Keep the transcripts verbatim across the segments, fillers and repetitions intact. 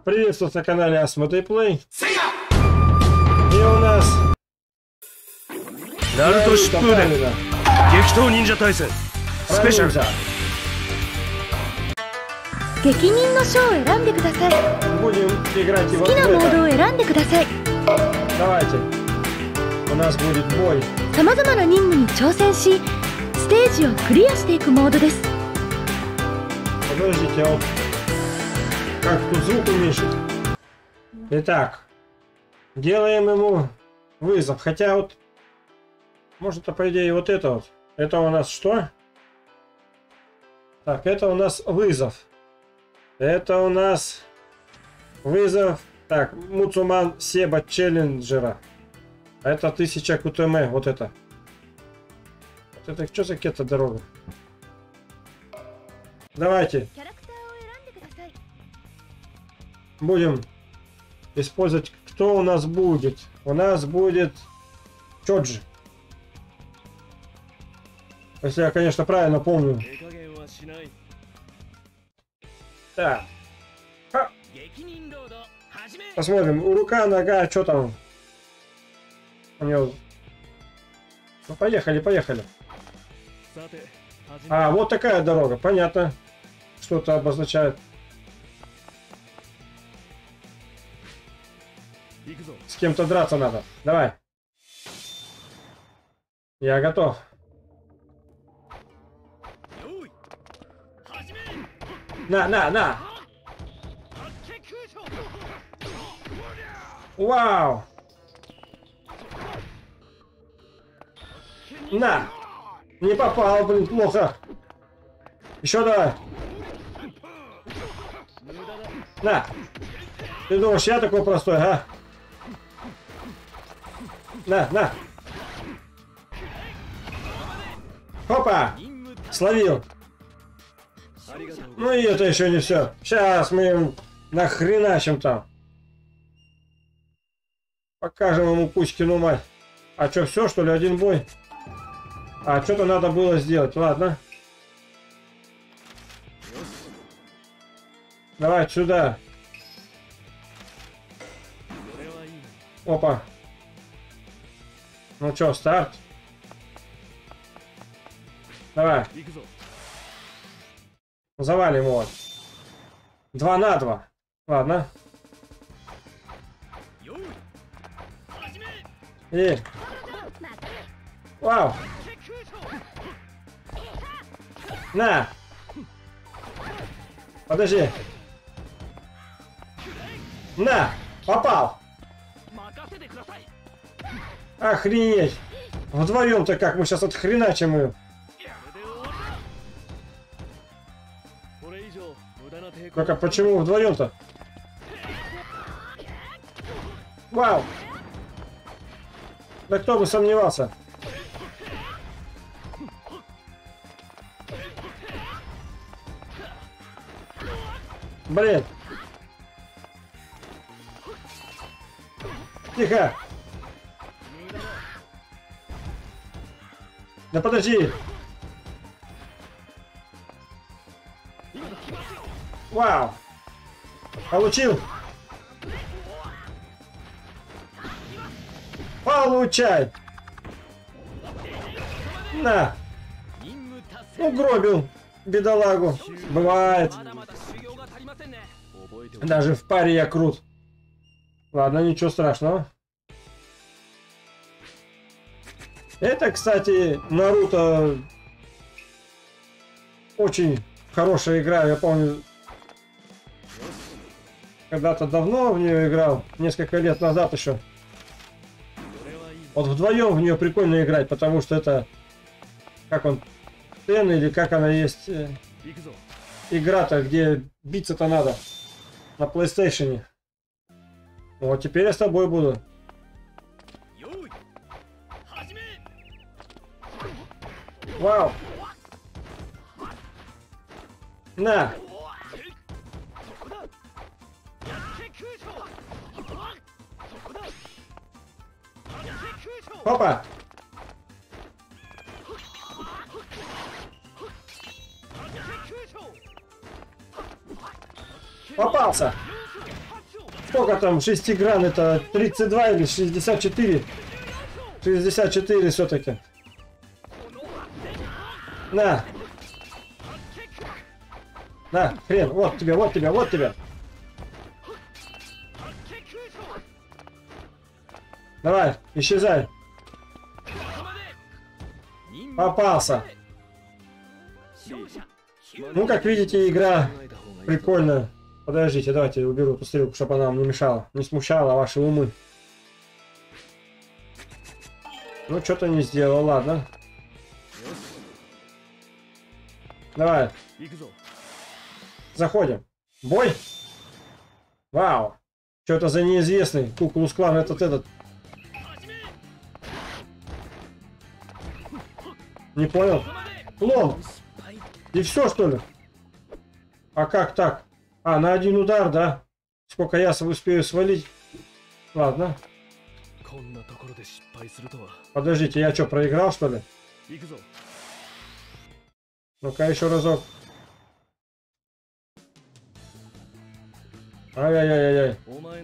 Приветствую на канале Asmodee Play. И у нас Наруто Шиппуден. Гекитоу Нинджа Тайсен. Спешл. 激人の章を選んでください。 Будем играть его 好きな в モード это. を選んでください。 Давайте. У нас будет бой. さまざまな任務に挑戦し、ステージをクリアしていくモードです。 Подождите, а вот как тут звук уменьшить? Итак, делаем ему вызов. Хотя вот, может, по идее вот это вот. Это у нас что? Так, это у нас вызов. Это у нас вызов. Так, Муцуман Себа Челленджера. Это тысяча КТМ. Вот это. Вот это что за какая-то дорога? Давайте. Будем использовать. Кто у нас будет? У нас будет Чоджи. Если я, конечно, правильно помню. Так. Ха. Посмотрим. Рука, нога, что там? У него... Ну, поехали, поехали. А, вот такая дорога. Понятно. Что-то обозначает. С кем-то драться надо. Давай. Я готов. На, на, на. Вау. На. Не попал, блин, плохо. Еще давай. На. Ты думаешь, я такой простой, а? На, на. Хопа. Словил. Ну и это еще не все. Сейчас мы им нахреначим там. Покажем ему Кузькину мать. А что, все, что ли, один бой? А, что-то надо было сделать. Ладно. Давай сюда. Опа. Ну что, старт? Давай. Завалим его. Два на два. Ладно. И... Вау. На. Подожди. На. Попал. Охренеть. Вдвоем-то как мы сейчас отхреначим ее. Только почему вдвоем-то? Вау! Да кто бы сомневался? Блин! Тихо! Да подожди! Вау! Получил! Получай! На! Угробил бедолагу. Бывает. Даже в паре я крут. Ладно, ничего страшного. Это, кстати, Наруто очень хорошая игра. Я помню, когда-то давно в нее играл, несколько лет назад еще. Вот вдвоем в нее прикольно играть, потому что это, как он, Тен или как она есть, э, игра-то, где биться-то надо на PlayStation. Вот теперь я с тобой буду. Вау! На! Опа! Попался! сколько там шестигран? Это тридцать два или шестьдесят четыре? шестьдесят четыре все-таки. На. На, хрен, вот тебе, вот тебе, вот тебе. Давай, исчезай. Попался. Ну, как видите, игра прикольная. Подождите, давайте я уберу эту стрелку, чтобы она вам не мешала, не смущала ваши умы. Ну, что-то не сделал, ладно. Давай. Заходим. Бой. Вау. Что это за неизвестный Куклус Клан этот этот? Не понял. Клон. И все, что ли? А как так? А, на один удар, да? Сколько я успею свалить? Ладно. Подождите, я что, проиграл, что ли? Ну-ка, еще разок. Ай-яй-яй-яй.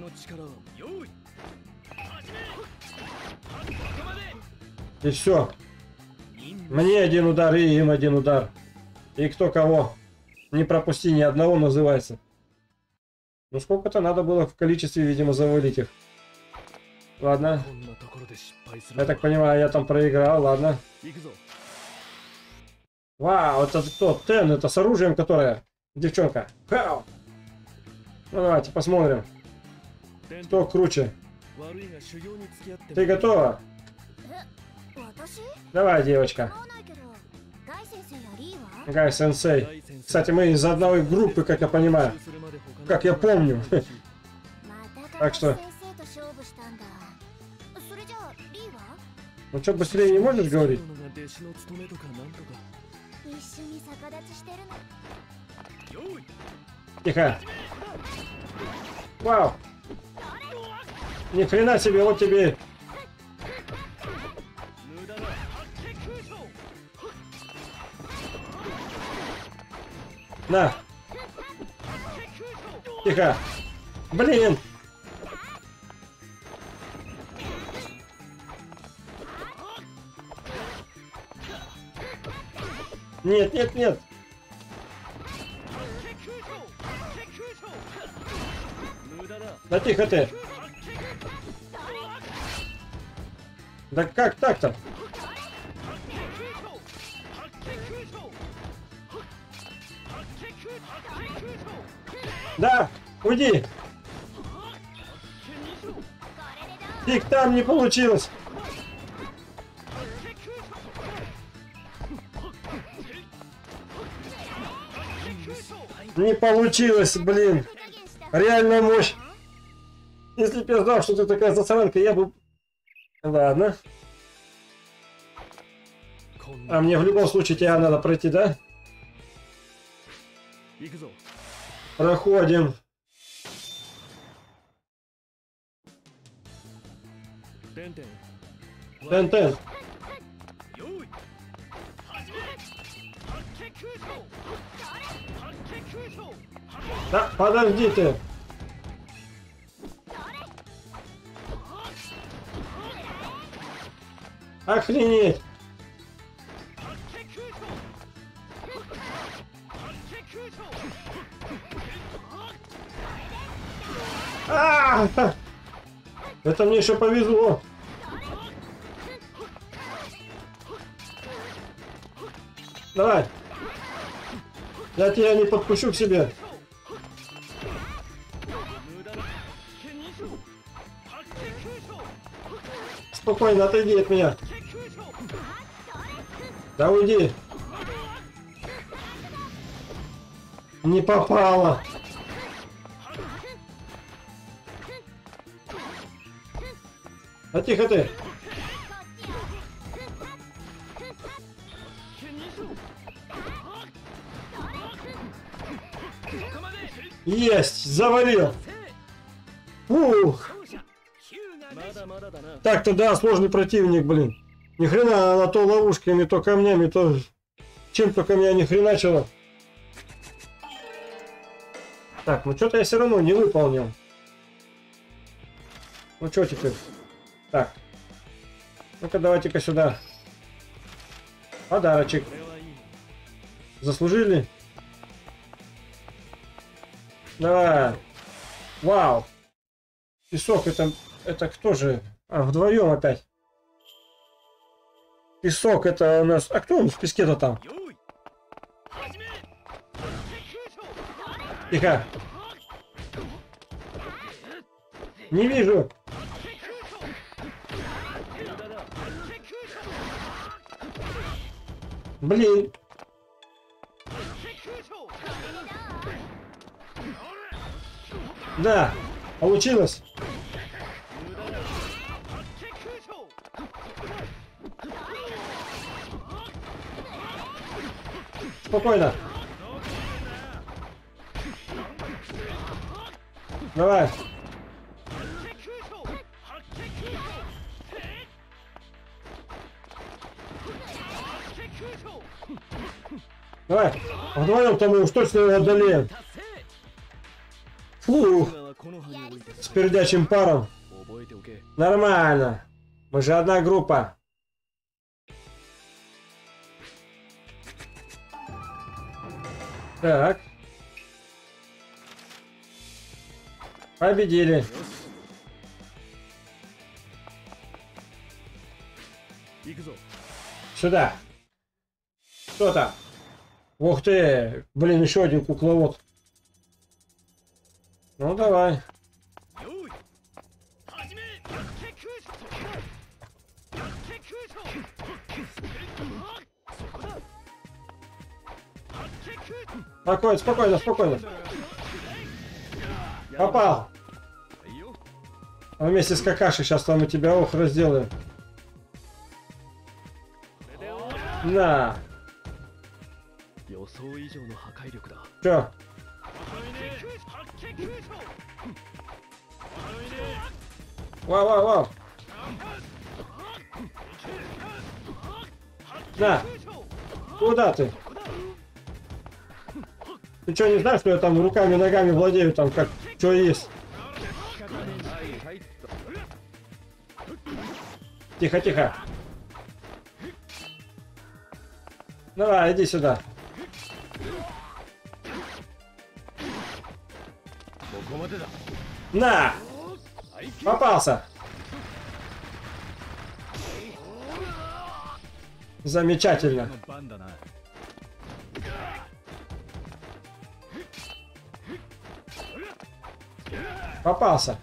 И все. Мне один удар, и им один удар. И кто кого. Не пропусти ни одного, называется. Ну сколько-то надо было в количестве, видимо, завалить их. Ладно. Я так понимаю, я там проиграл, ладно. Вау, это кто? Тен, это с оружием, которое? Девчонка. Хау. Ну давайте посмотрим. Кто круче? Ты готова? Давай, девочка. Гай-сенсей. Кстати, мы из одной группы, как я понимаю. Как я помню. Так что... Ну что, быстрее не можешь говорить? Тихо. Вау. Ни хрена себе, вот тебе. На. Тихо. Блин. Нет, нет, нет. Да тихо ты. Да как так-то? Да, уйди. Их там не получилось. Не получилось, блин. Реальная мощь. Если бы я знал, что ты такая засранка, я бы... Ладно. А мне в любом случае тебя надо пройти, да? Проходим. Тен-тен. Да, подожди ты. Охренеть. А-а-а! Это мне еще повезло. Давай. Я тебя не подпущу к себе. Спокойно, отойди от меня. Да уйди. Не попало. А тихо ты. Есть, завалил. Ух. Так-то да, сложный противник, блин. Ни хрена она то ловушками, то камнями, то чем только меня ни хреначило. Так, ну что-то я все равно не выполнил. Ну что теперь? Так. Ну-ка, давайте-ка сюда. Подарочек. Заслужили? Давай. Вау. Песок, это... Это кто же? А, вдвоем опять. Песок, это у нас... А кто он в песке-то там? Тихо. Не вижу. Блин. Да, получилось. Спокойно. Давай. Давай. Вдвоем-то мы уж точно его одолеем. Фух. С пердячим паром. Нормально. Мы же одна группа. Так. Победили. Сюда. Кто-то. Ух ты. Блин, еще один кукловод. Ну давай. Спокойно, спокойно, спокойно. Попал. А вместе с Какашей сейчас там у тебя ох разделаем. На. Чё? Вау, вау, вау. На. Куда ты? Ты что, не знаешь, что я там руками, ногами владею, там как, что есть? Тихо, тихо. Давай, иди сюда. На! Попался. Замечательно. Попался.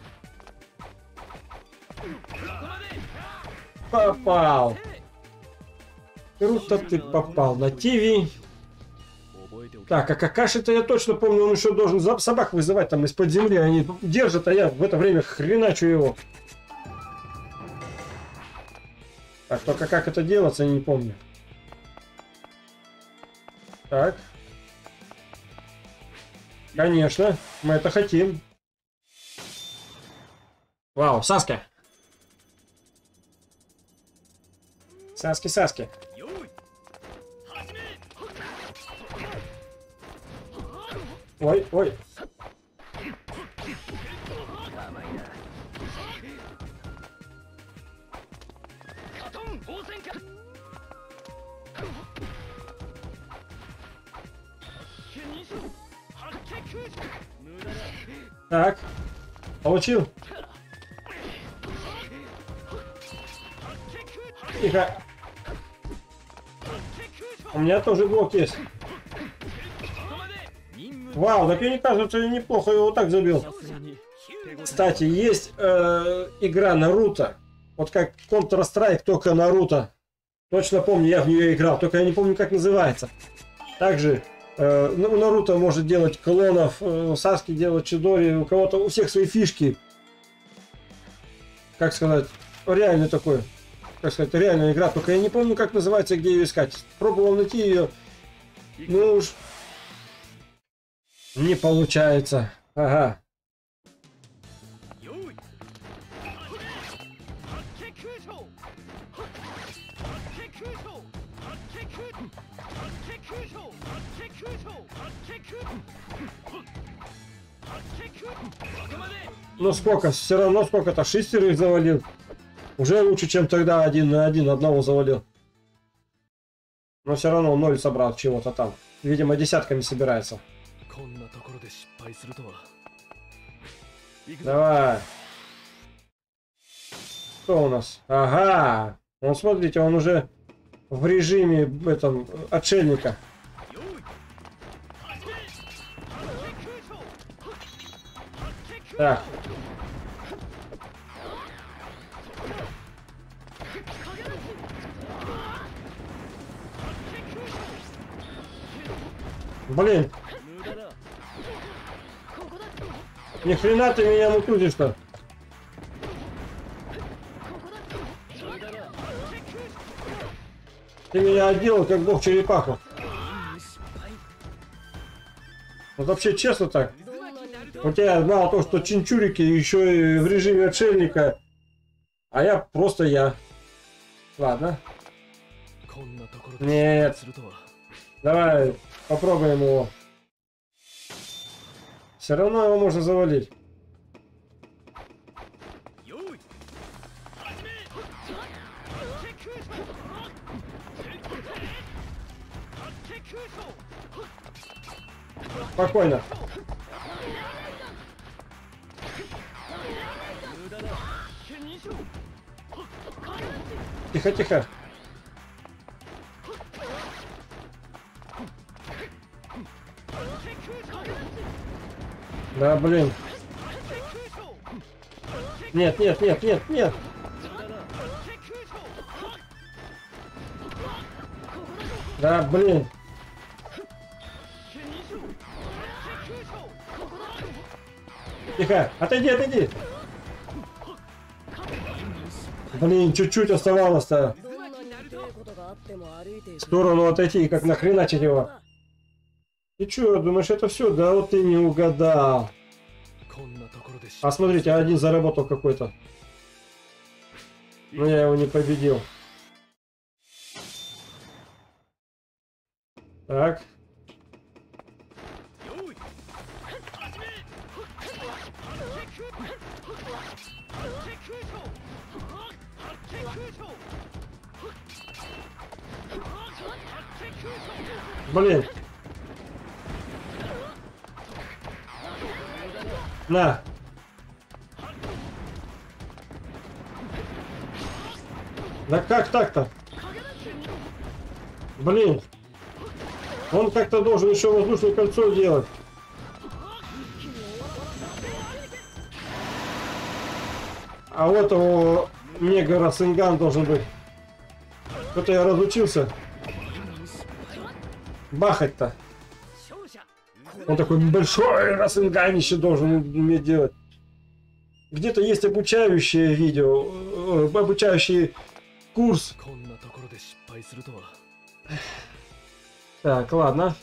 Попал. Круто ты попал на ТВ. Так, а Какаши-то я точно помню, он еще должен собак вызывать там из-под земли. Они держат, а я в это время хреначу его. Так, только как это делается, я не помню. Так. Конечно, мы это хотим. Вау, Саски. Саски, Саски. Ой, ой. Так, получил. Тихо. У меня тоже блок есть. Вау, так мне кажется, я неплохо его так забил. Кстати, есть э, игра Наруто. Вот как Counter-Strike, только Наруто. Точно помню, я в нее играл, только я не помню, как называется. Также э, ну, Наруто может делать клонов, э, Саски делать Чидори, у кого-то, у всех свои фишки. Как сказать, реально такой, как сказать, реальная игра, только я не помню, как называется, где ее искать. Пробовал найти ее, ну уж не получается. Ага. Ну сколько? Все равно сколько-то? Шестерых завалил. Уже лучше, чем тогда один на один одного завалил. Но все равно ноль собрал чего-то там. Видимо, десятками собирается. Давай. Что у нас? Ага. Ну смотрите, он уже в режиме этом отшельника. Так. Блин. Ни хрена ты меня мутузишь-то. Ты меня отделал, как бог черепаху. Вот вообще честно так. У тебя мало того, что чинчурики, еще и в режиме отшельника. А я просто я. Ладно. Нет. Давай попробуем его. Все равно его можно завалить. Спокойно. Тихо, тихо. Да, блин. Нет, нет, нет, нет, нет. Да, блин. Тихо, отойди, отойди. Блин, чуть-чуть оставалось-то. В сторону отойти, как нахреначить его. Ты чё, думаешь, это все? Да вот ты не угадал. А смотрите, один заработал какой-то. Но я его не победил. Так. Блин. На. Да как так-то? Блин. Он как-то должен еще воздушное кольцо делать. А вот его мега Расенган должен быть. Что-то я разучился. Бахать-то. Он такой большой Расенганище должен уметь делать. Где-то есть обучающее видео, обучающий курс. Так, ладно.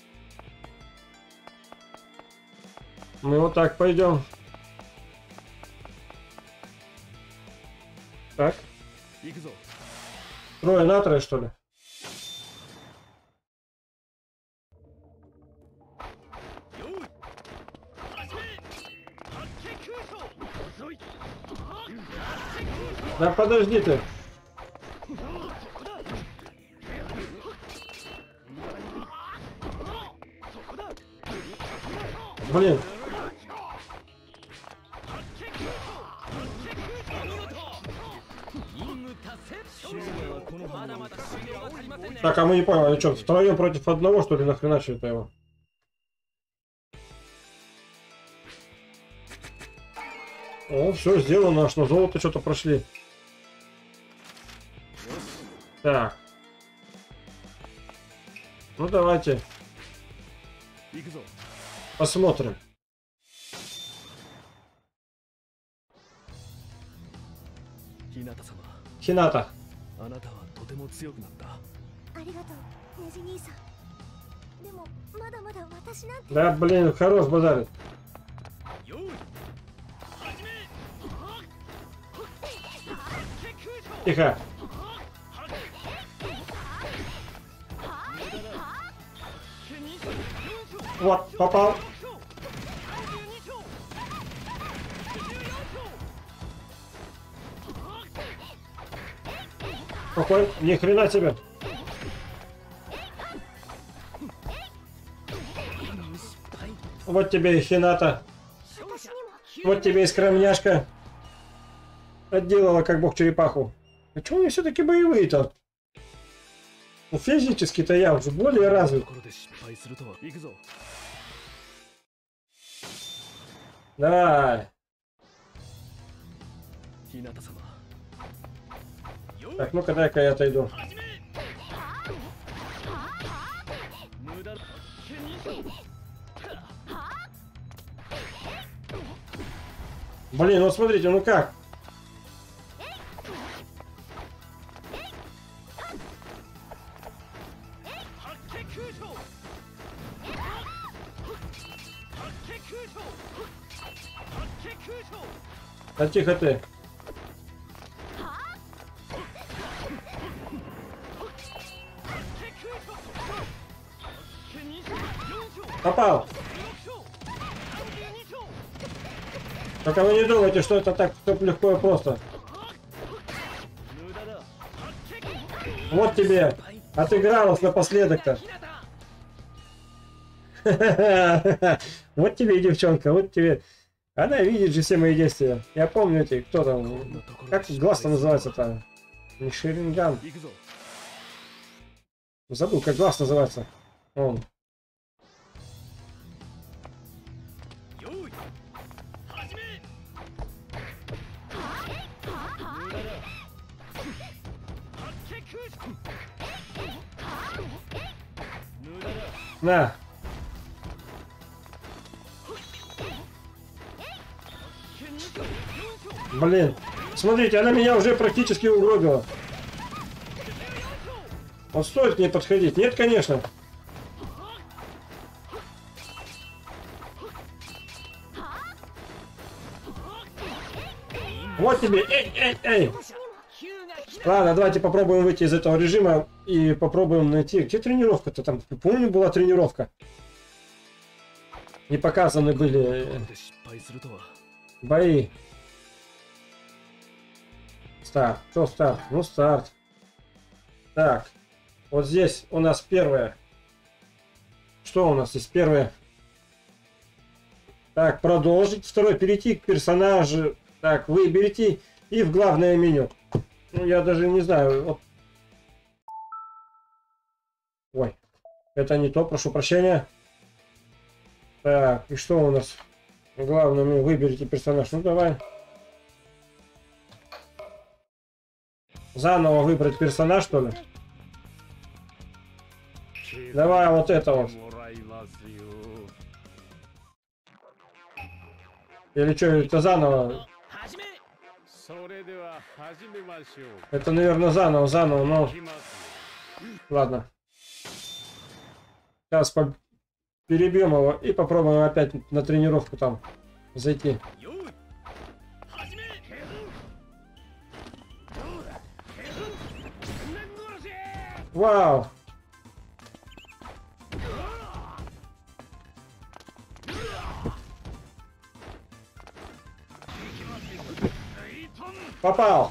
Мы вот так пойдем. Так. Трое на трое, что ли? Да подожди ты. Блин. Так, а мы не поняли, они что, втроем против одного, что ли, нахрена это его? О, все сделано, аж на золото что-то прошли. Так. Ну давайте. Посмотрим. Хината. Да, блин, хорош базарит. Тихо. Вот, попал. Какой? Ни хрена тебе. Вот тебе и Хината. Вот тебе и скромняшка. Отделала как бог черепаху. А чего они все-таки боевые-то? Ну, физически-то я уже более развит. Давай. Так, ну-ка дай-ка я отойду. Блин, вот смотрите, ну как? Да тихо ты. Попал. Только вы не думайте, что это так легко и просто. Вот тебе. Отыгралась напоследок-то. Вот тебе, девчонка, вот тебе. Она видит же все мои действия. Я помню эти, кто там. Как глаз-то называется-то? Не Шеринган. Забыл, как глаз называется. Он. На. Блин. Смотрите, она меня уже практически угробила. Вот стоит к ней подходить? Нет, конечно. Вот тебе. Эй, эй, эй. Ладно, давайте попробуем выйти из этого режима и попробуем найти... Где тренировка-то там? Помню, была тренировка. Не показаны были бои. Старт. Что старт? Ну, старт. Так. Вот здесь у нас первое. Что у нас здесь первое? Так, продолжить. Второй, перейти к персонажу. Так, выберите и в главное меню. Ну, я даже не знаю. Вот. Ой, это не то, прошу прощения. Так, и что у нас? Главное меню, выберите персонаж. Ну, давай. Заново выбрать персонаж, что ли? Давай вот это вот. Или что, это заново? Это, наверное, заново, заново, но... Ладно. Сейчас по... перебьем его и попробуем опять на тренировку там зайти. Вау! Попал!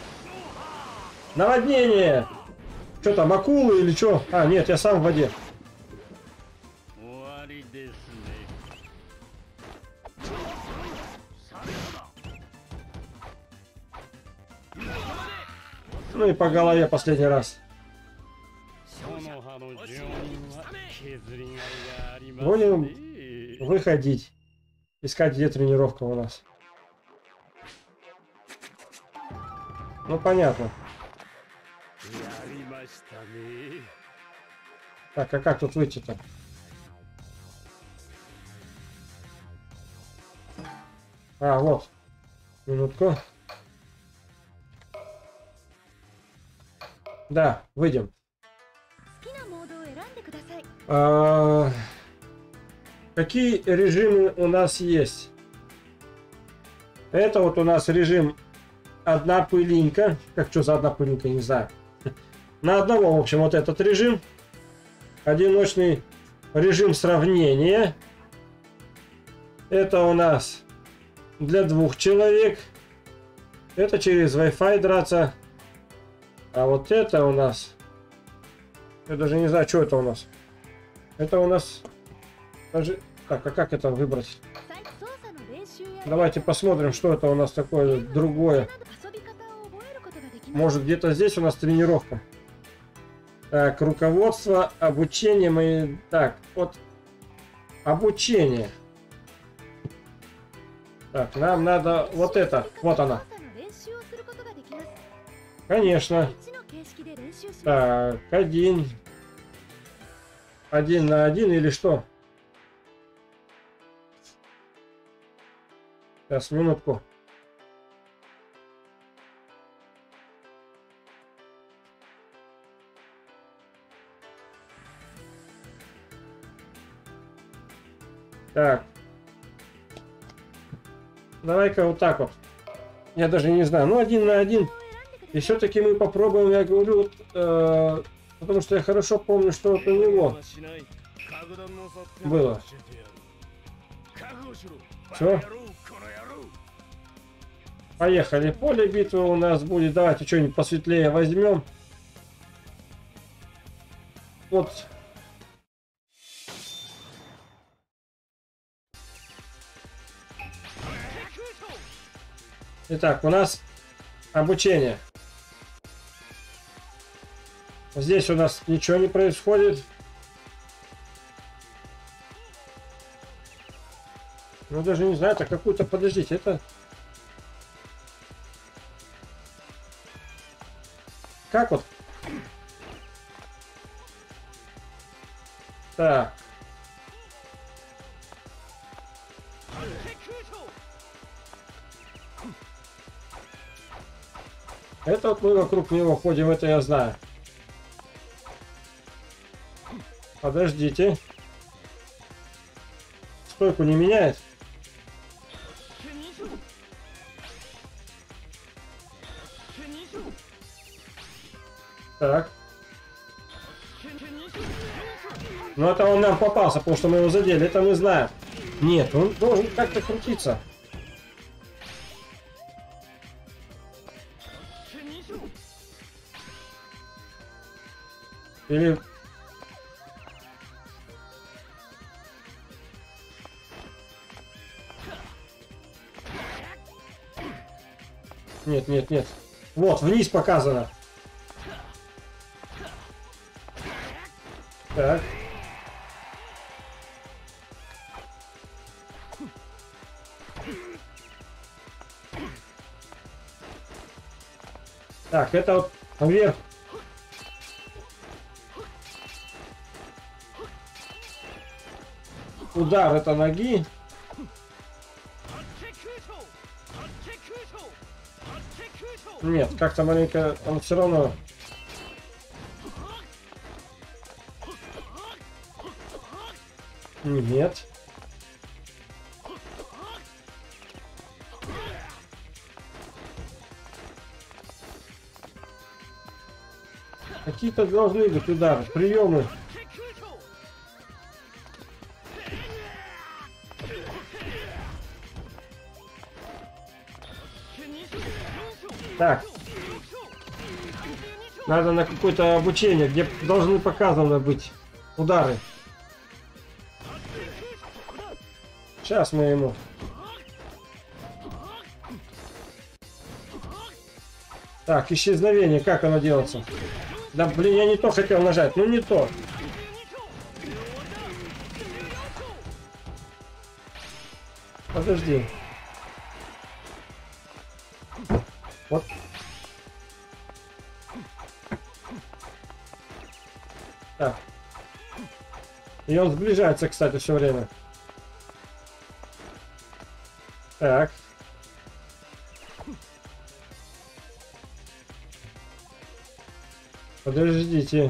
Наводнение! Что там, акулы или что? А, нет, я сам в воде. Ну и по голове последний раз. Будем выходить. Искать, где тренировка у нас. Ну, понятно. Так, а как тут выйти-то? А, вот. Минутку. Да, выйдем. А, какие режимы у нас есть? Это вот у нас режим одна пылинка. Как что за одна пылинка, не знаю. На одного, в общем, вот этот режим. Одиночный режим сравнения. Это у нас для двух человек. Это через Wi-Fi драться. А вот это у нас... Я даже не знаю, что это у нас. Это у нас... Даже... Так, а как это выбрать? Давайте посмотрим, что это у нас такое другое. Может, где-то здесь у нас тренировка. Так, руководство, обучение. Мы... Так, вот... Обучение. Так, нам надо вот это. Вот она. Конечно. Так, один. Один на один или что? Сейчас, минутку. Так. Давай-ка вот так вот. Я даже не знаю. Ну, один на один. И все-таки мы попробуем, я говорю, вот, э, потому что я хорошо помню, что вот у него было. Все. Поехали. Поле битвы у нас будет. Давайте что-нибудь посветлее возьмем. Вот. Итак, у нас обучение. Здесь у нас ничего не происходит. Ну, даже не знаю, это какую-то... Подождите, это... Как вот? Так. Это вот мы вокруг него ходим, это я знаю. Подождите. Стойку не меняет? Так. Ну это он нам попался, потому что мы его задели, это мы знаем. Нет, он должен как-то крутиться. Или... Нет, нет, нет. Вот, вниз показано. Так. Так, это вот вверх. Удар это ноги. Нет, как-то маленько он все равно. Нет. Какие-то должны быть удары, приемы. Так. Надо на какое-то обучение, где должны показаны быть удары. Сейчас мы ему. Так, исчезновение, как оно делается? Да, блин, я не то хотел нажать, ну не то. Подожди. Вот. Так. И он сближается, кстати, все время. Так. Подождите.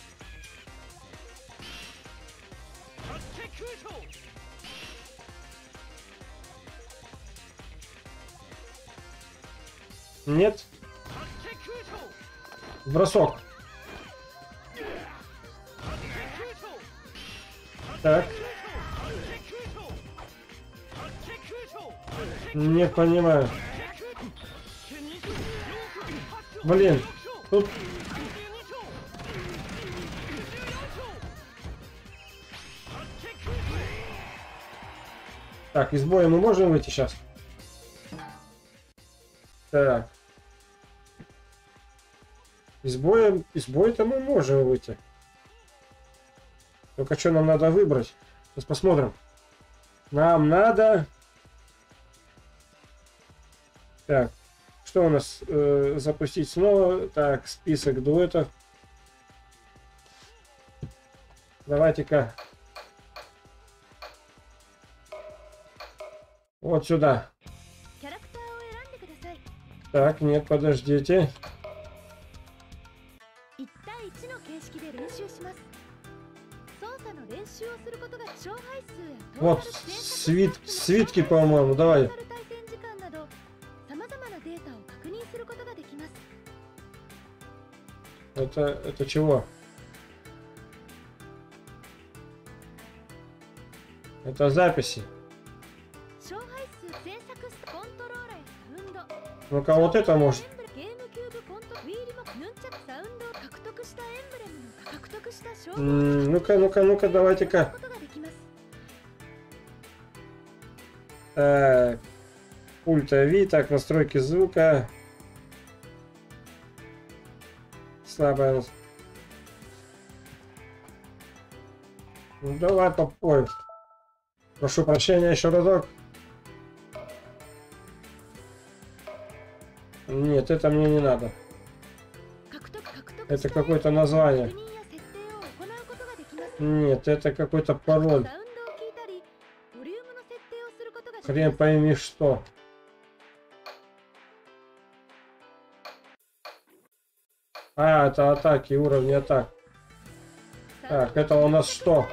Нет. Бросок. Так. Не понимаю. Блин. Тут... Так, из боя мы можем выйти сейчас? Так. Из боя... Из боя-то мы можем выйти. Только что нам надо выбрать? Сейчас посмотрим. Нам надо... Так. Что у нас? Э, запустить снова. Так, список дуэтов. Давайте-ка. Вот сюда. Так, нет, подождите. Вот, свит, свитки, по-моему, давай. Это, это чего? Это записи. Ну-ка, вот это может. Ну-ка, ну-ка, ну-ка, давайте-ка. Так. Пульт эй ви, так, настройки звука. Слабая. Ну, давай попой. Прошу прощения еще разок. Нет, это мне не надо. Это какое-то название. Нет, это какой-то пароль. Хрен пойми что. А, это атаки, уровни атак. Так, это у нас что?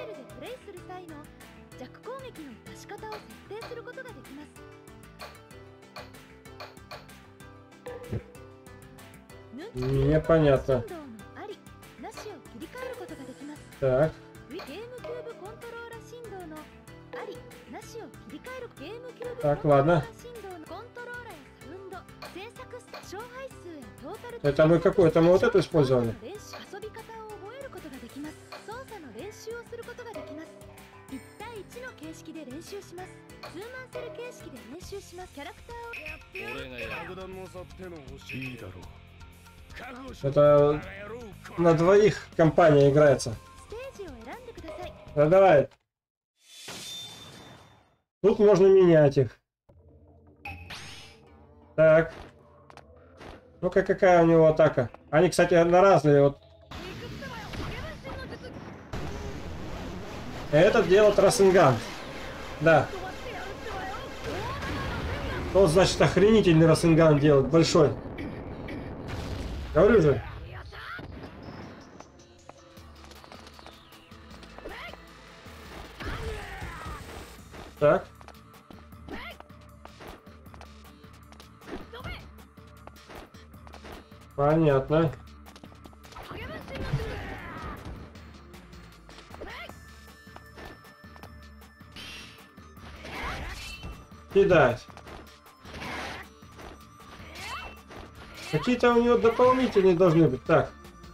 Непонятно. Так. Так, ладно. Это мы какой? Это мы вот это использовали? Это на двоих компания играется. Да, давай. Тут можно менять их. Так. Ну-ка, какая у него атака? Они, кстати, на разные. Вот. Этот делает Расенган. Да. Тот, значит, охренительный Расенган делает. Большой. Говорю же. Так. Понятно. Кидать. Какие-то у него дополнительные должны быть. Так.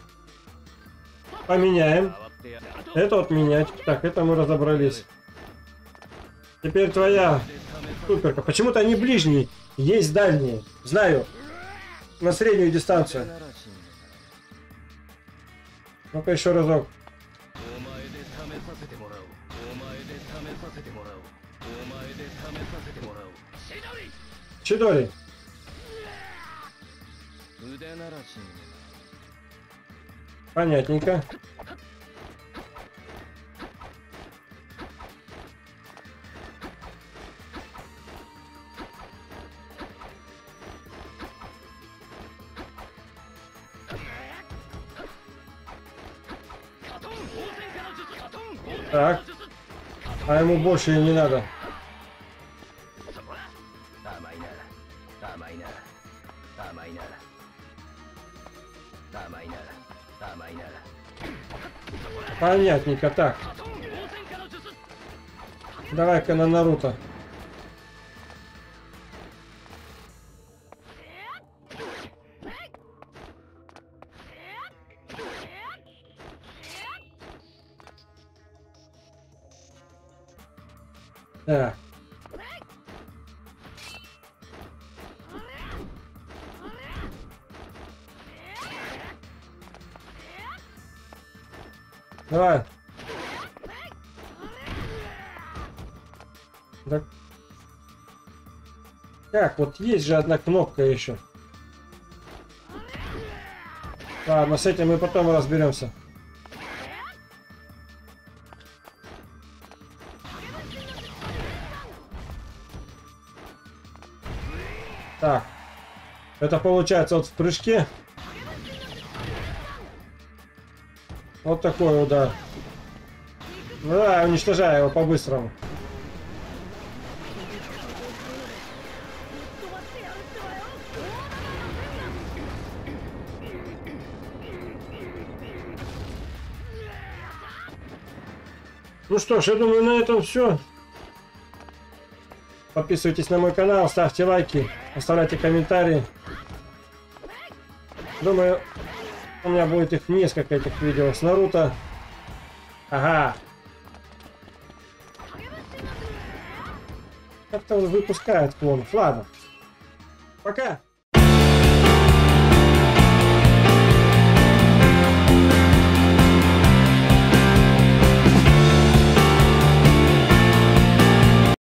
Поменяем. Это вот менять. Так, это мы разобрались. Теперь твоя суперка. Почему-то они ближние. Есть дальние. Знаю. На среднюю дистанцию. Ну-ка еще разок. Чидори. Понятненько. Так. А ему больше и не надо. Понятненько, так. Давай-ка на Наруто. Так. Давай. Да. Как? Вот есть же одна кнопка еще. Ладно, с этим мы потом разберемся. Так. Это получается вот в прыжке. Вот такой удар. Ну да, уничтожаю его по-быстрому. Ну что ж, я думаю, на этом все. Подписывайтесь на мой канал, ставьте лайки, оставляйте комментарии. Думаю, у меня будет их несколько этих видео с Наруто. Ага. Как-то он выпускает клонов. Ладно. Пока.